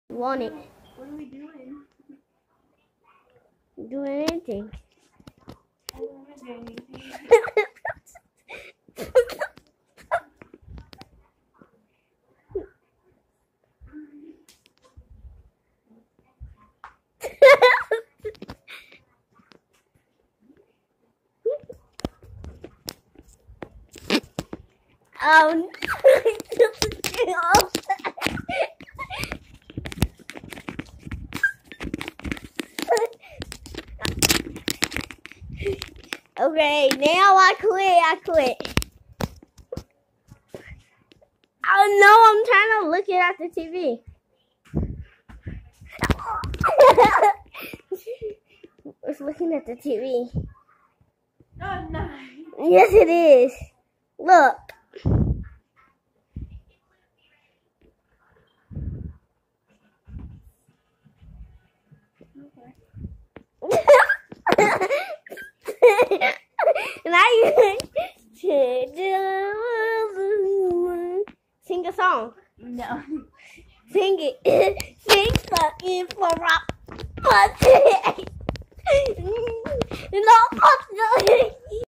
Want it? What are we doing? Doing anything. I don't want to do anything. Oh Okay, now I quit. Oh no, I'm trying to look it at the TV. It's looking at the TV. Oh, no. Yes, it is. Look. Now you sing a song. No. Sing it. Sing fucking for rock. No,